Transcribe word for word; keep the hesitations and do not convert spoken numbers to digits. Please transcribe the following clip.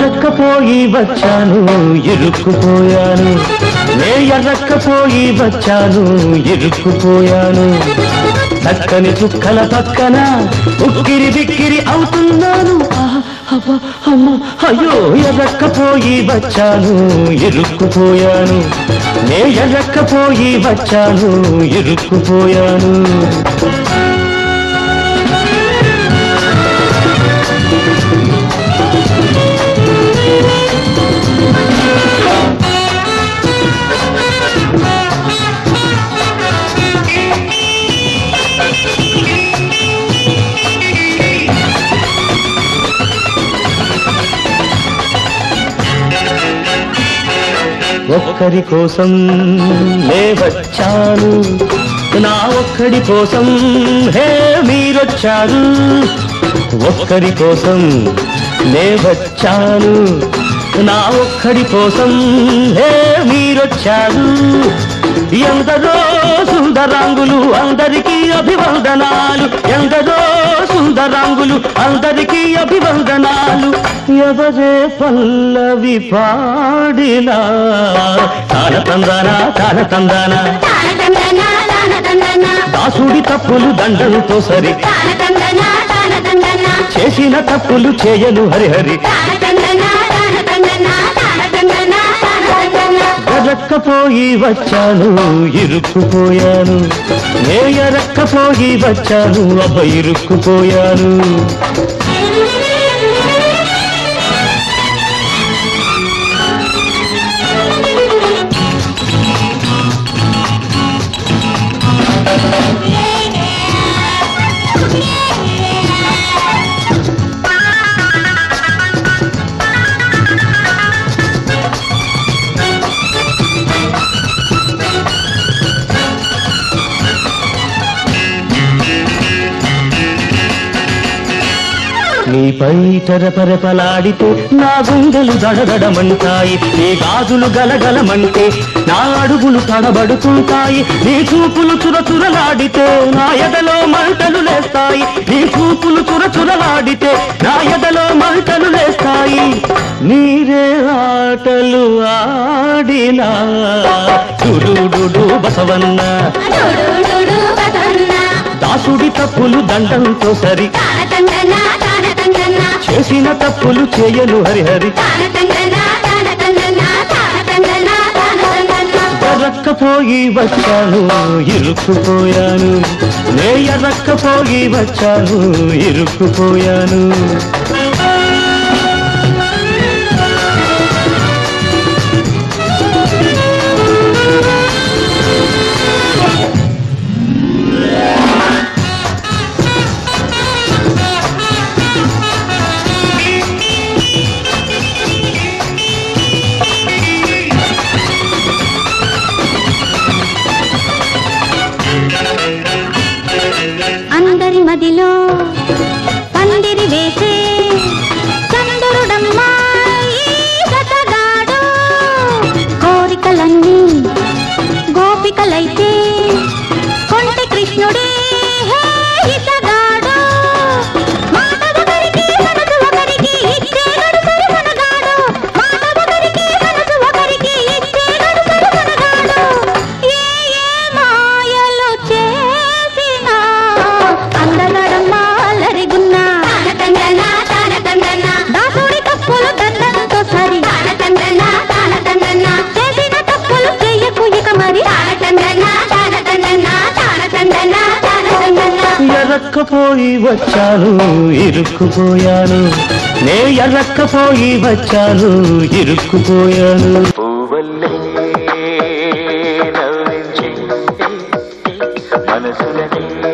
ఎర్రక్కపోయి వచ్చాను ఇరుక్కుపోయాను నే ఎర్రక్కపోయి వచ్చాను ఇరుక్కుపోయాను చక్కని చుక్కల పక్కన ఉక్కిరి బిక్కిరి అవుతున్నాను అమ్మ అయ్యో ఎర్రక్కపోయి వచ్చాను ఇరుక్కుపోయాను నే ఎర్రక్కపోయి వచ్చాను ఇరుక్కుపోయాను ఒక్కరి కోసం నే వచ్చాను నా ఒక్కడి కోసం హే మీరొచ్చారు ఒక్కరి కోసం నే వచ్చాను నా ఒక్కడి కోసం హే మీరొచ్చారు ఎందరో సుందరాంగులు అందరికీ అభివందనాలు ఎందరో సుందరాంగులు అందరికీ అభివందనాలు ఎవరే పల్లవి పాడినా తాళతందానా తాళతందానా దాసుడి తప్పులు దండంతో సరి చేసిన తప్పులు చేయను హరిహరి ఎర్రక్కపోయి వచ్చాను ఇరుక్కుపోయాను నే ఎర్రక్కపోయి వచ్చాను అబ్బ ఇరుక్కుపోయాను నీపై తెరపరెపలాడితే నా గుండెలు దడదడమంటాయి నీ గాజులు గలగలమంటే నా అడుగులు తడబడుతుంటాయి నీ చూపులు చురచురలాడితే నా ఎదలో మంటలు లేస్తాయి నీ చూపులు చురచురలాడితే నా ఎదలో మంటలు లేస్తాయి నీరే ఆటలు ఆడినా డుడు బసవన్న దాసుడి తప్పులు దండంతో సరి చేసిన తప్పులు చేయను హరిహరి ఎర్రక్కపోయి వచ్చాను ఇరుక్కుపోయాను నే ఎర్రక్కపోయి వచ్చాను ఇరుక్కుపోయాను అందరి మదిలో పందిరి వేసే చంద్రుడమ్మా ఈ జతగాడు కోరికలన్నీ గోపికలైతే కొంటె కృష్ణుడే హే ఇతగాడు మాట ఒకరికి మనసు ఒకరికి ఇచ్చేగడు సరిసనగాడు మాట ఒకరికి మనసు ఒకరికి ఇచ్చేగడు సరిసనగాడు ఏ ఏ మాయలు చేసినా అందగడమ్మా అల్లరిగున్నా దాసుడి తప్పులు దండంతో సరి చేసిన తప్పులు చెయ్యకు ఇక మరి ఎర్రక్కపోయి వచ్చాను ఇరుక్కుపోయాను నే ఎర్రక్కపోయి వచ్చాను ఇరుక్కుపోయాను పూవల్లే నవ్వించే మనసులనే